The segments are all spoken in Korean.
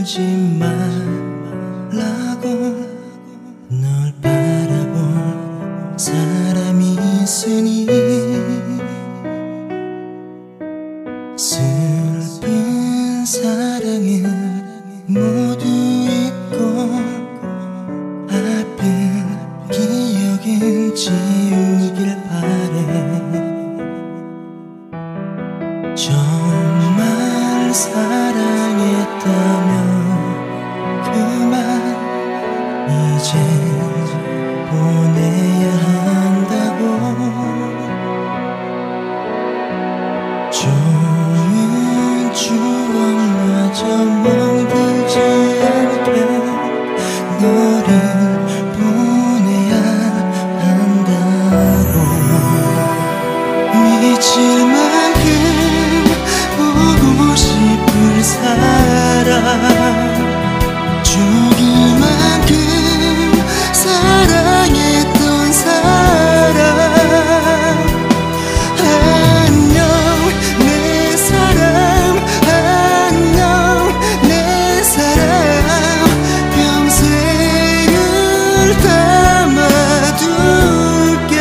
울지 말라고 널 바라본 사람이 있으니 슬픈 사랑은 모두 잊고 아픈 기억은 지우길 바래. 정말 사랑했다면 그만 이제 보내야 한다고. 좋은 추억마저 멍들지 않게 너를 보내야 한다고. 미칠 만큼 보고 싶을 사람, 죽을 만큼 사랑했던 사람. 안녕 내 사람, 안녕 내 사람. 평생을 담아둘게.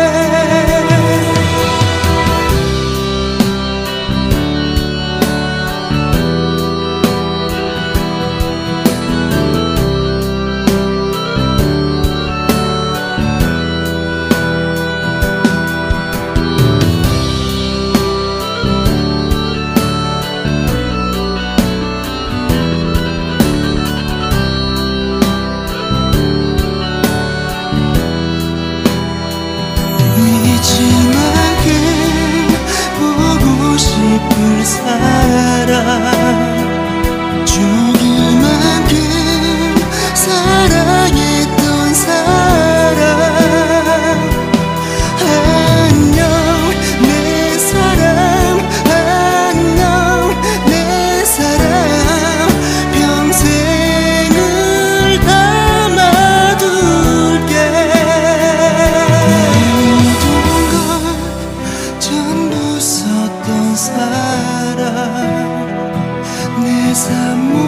미칠 만큼 보고 싶을 사람, 죽을 만큼 사랑했던 사람. 안녕 내 사람, 안녕 내 사람. 평생을 담아둘게. 전부 썼던 사람, 내 삶